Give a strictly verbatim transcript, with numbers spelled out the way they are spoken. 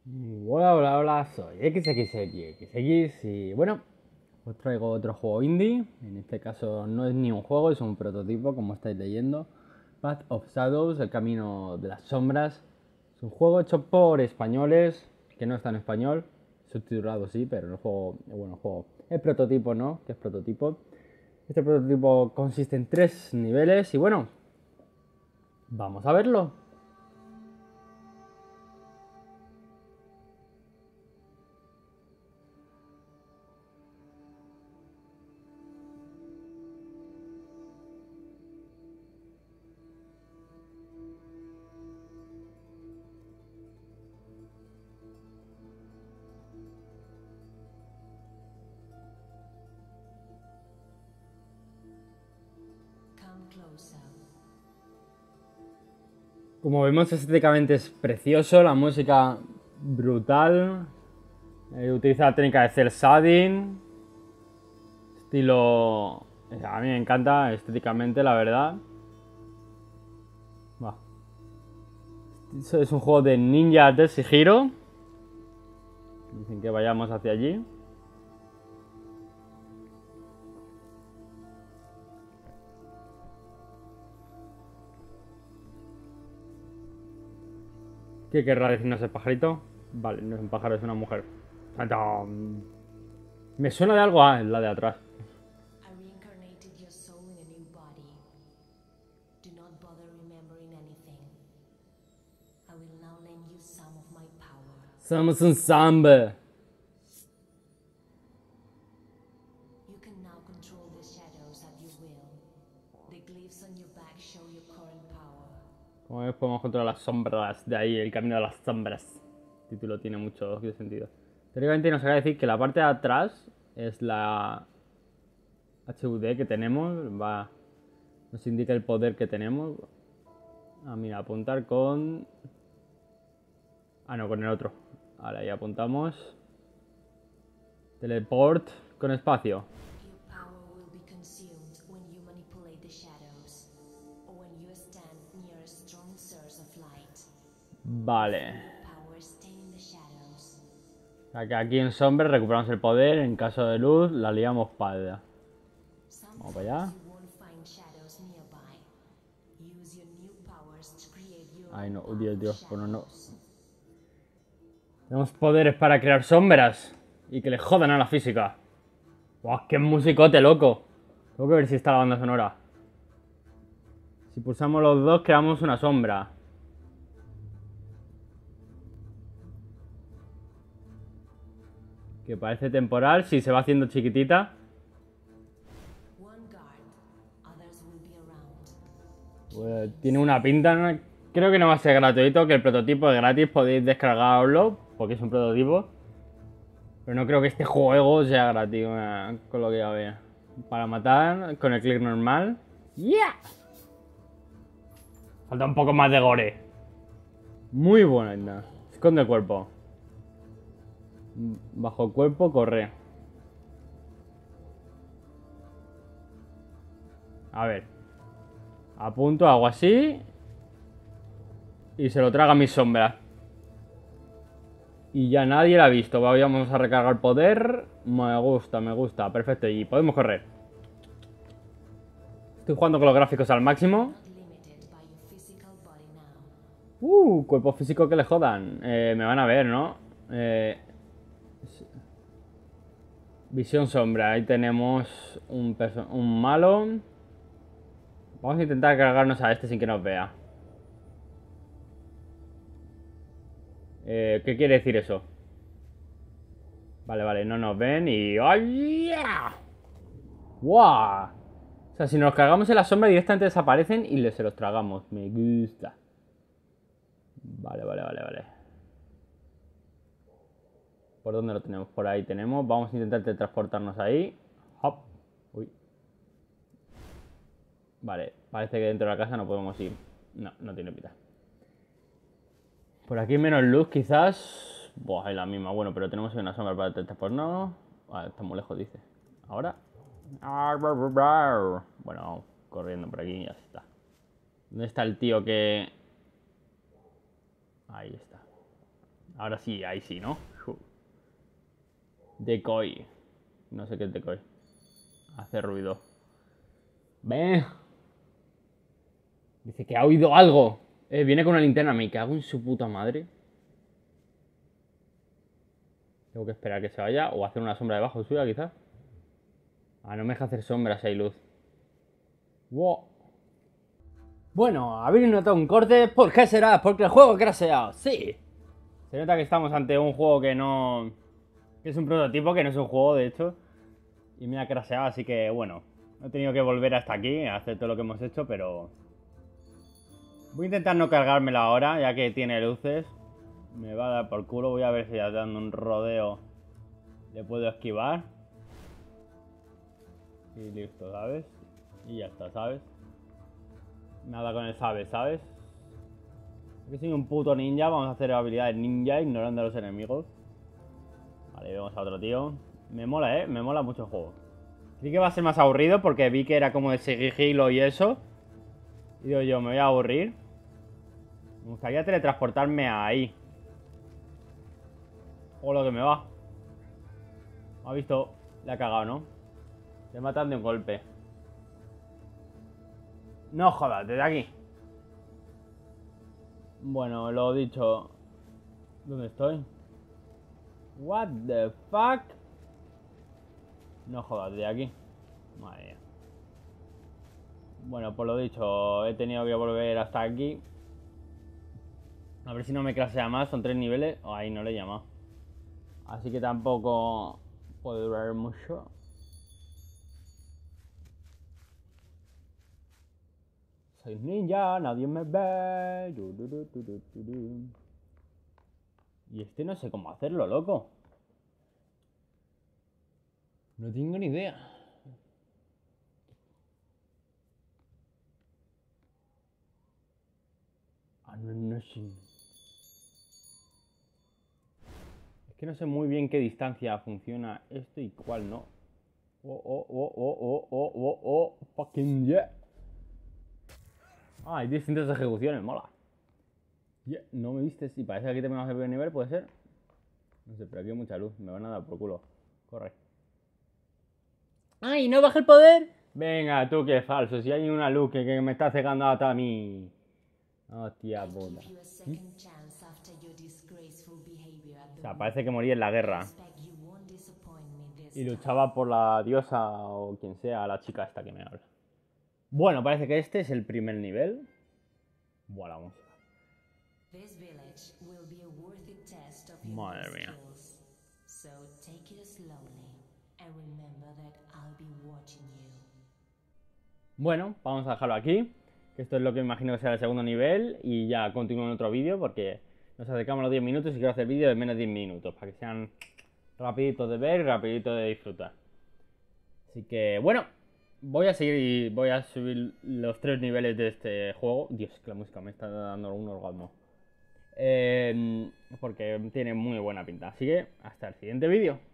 Hola, hola, hola, soy X X X X X y bueno, os traigo otro juego indie. En este caso no es ni un juego, es un prototipo, como estáis leyendo. Path of Shadows, el camino de las sombras. Es un juego hecho por españoles, que no está en español, subtitulado sí, pero el juego, bueno, el juego es prototipo, ¿no? Que es prototipo. Este prototipo consiste en tres niveles y bueno, vamos a verlo. Como vemos, estéticamente es precioso, la música brutal. Eh, utiliza la técnica de cel shading. Estilo. A mí me encanta estéticamente, la verdad. Buah. Eso es un juego de Ninja de Shihiro. Dicen que vayamos hacia allí. ¿Qué querrá decirnos el pajarito? Vale, no es un pájaro, es una mujer. ¡Tantán! Me suena de algo, ah, es la de atrás. I reincarnated your soul in a new body. Do not bother remembering anything. I will now lend you some of my power. Somos un samba. You can now control the shadows at your will. The glyphs on your back show your current power. Como ves, podemos controlar las sombras. De ahí, el camino de las sombras. El título tiene mucho sentido. Teóricamente nos acaba de decir que la parte de atrás es la H U D que tenemos. Va, nos indica el poder que tenemos. Ah, mira, apuntar con... Ah, no, con el otro. Ahora ahí apuntamos. Teleport con espacio. Your power will be consumed when you manipulate the shadows, or when you stand near a strong source of light. Vale. Power stay in the shadows. O sea que aquí en sombras recuperamos el poder. En caso de luz, la liamos parda. Vamos para allá. You won't find shadows nearby. Use your new powers to create your Ay, own no, oh, path Dios, of Dios, bueno, no. shadows. Tenemos poderes para crear sombras y que le jodan a la física. ¡Guau, qué musicote, loco! Tengo que ver si está la banda sonora. Si pulsamos los dos, creamos una sombra. Que parece temporal, si se va haciendo chiquitita. One guard, others will be around. Pues, tiene una pinta, ¿no? Creo que no va a ser gratuito, que el prototipo es gratis, podéis descargarlo, porque es un prototipo. Pero no creo que este juego sea gratis, eh, con lo que ya veo. Para matar, con el clic normal. ¡Yeah! Falta un poco más de gore. Muy buena. Esconde el cuerpo. Bajo el cuerpo, corre. A ver. Apunto, hago así. Y se lo traga mis sombras. Y ya nadie la ha visto. Vamos a recargar poder. Me gusta, me gusta. Perfecto. Y podemos correr. Estoy jugando con los gráficos al máximo. Not limited by your physical body now. Uh, cuerpo físico que le jodan. Eh, me van a ver, ¿no? Eh, visión sombra. Ahí tenemos un, perso- un malo. Vamos a intentar cargarnos a este sin que nos vea. Eh, ¿Qué quiere decir eso? Vale, vale, no nos ven y... ¡Ay, yeah! ¡Wow! O sea, si nos cargamos en la sombra directamente desaparecen y se los tragamos. Me gusta. Vale, vale, vale, vale. ¿Por dónde lo tenemos? Por ahí tenemos. Vamos a intentar teletransportarnos ahí. Hop. Uy. Vale, parece que dentro de la casa no podemos ir. No, no tiene pinta. Por aquí menos luz quizás. Buah, es la misma. Bueno, pero tenemos una sombra para teletransportarnos. Vale, está muy lejos, dice. Ahora. Bueno, corriendo por aquí y ya está. ¿Dónde está el tío que...? Ahí está. Ahora sí, ahí sí, ¿no? Decoy. No sé qué es decoy. Hace ruido. Ven. Dice que ha oído algo. Eh, viene con una linterna. Me cago en su puta madre. Tengo que esperar que se vaya. O hacer una sombra debajo suya, quizás. Ah, no me deja hacer sombras si hay luz. Wow. Bueno, habéis notado un corte. ¿Por qué será? Porque el juego crasheado. Sí. Se nota que estamos ante un juego que no... que es un prototipo, que no es un juego, de hecho. Y me ha crasheado, así que bueno. He tenido que volver hasta aquí a hacer todo lo que hemos hecho, pero... voy a intentar no cargármela ahora, ya que tiene luces. Me va a dar por culo. Voy a ver si ya dando un rodeo le puedo esquivar. Y listo, ¿sabes? Y ya está, ¿sabes? Nada con el sabe, ¿sabes? Que soy un puto ninja. Vamos a hacer habilidades ninja ignorando a los enemigos. Vale, vemos a otro tío. Me mola, ¿eh? Me mola mucho el juego. Creí que va a ser más aburrido porque vi que era como de sigilo y eso. Y digo yo, me voy a aburrir. Me gustaría teletransportarme ahí. O lo que me va. Me ha visto. Le ha cagado, ¿no? Te matan de un golpe. No jodas, desde aquí. Bueno, lo dicho. ¿Dónde estoy? What the fuck? No jodas, desde aquí. Madre mía. Bueno, por lo dicho, he tenido que volver hasta aquí. A ver si no me crashea más. Son tres niveles. Oh, ahí no le he llamado. Así que tampoco puede durar mucho. Soy ninja, nadie me ve. Y este no sé cómo hacerlo, loco. No tengo ni idea. Ah, no, no sé. Es que no sé muy bien qué distancia funciona esto y cuál no. Oh, oh, oh, oh, oh, oh, oh, oh, fucking yeah. Ah, hay distintas ejecuciones, mola. Yeah, no me viste, sí, parece que aquí tenemos el primer nivel, puede ser. No sé, pero aquí hay mucha luz, me van a dar por culo. Corre. ¡Ay, no baja el poder! Venga, tú que falso, si hay una luz que, que me está cegando hasta mí. Hostia puta. O sea, parece que moría en la guerra. Y luchaba por la diosa o quien sea, la chica esta que me habla. Bueno, parece que este es el primer nivel. Buah, la música. Madre mía. Bueno, vamos a dejarlo aquí. Que esto es lo que imagino que será el segundo nivel. Y ya continúo en otro vídeo porque nos acercamos a los diez minutos y quiero hacer vídeos de menos de diez minutos. Para que sean rapiditos de ver y rapiditos de disfrutar. Así que bueno, voy a seguir y voy a subir los tres niveles de este juego. Dios, que la música me está dando un orgasmo. Eh, porque tiene muy buena pinta. Así que hasta el siguiente vídeo.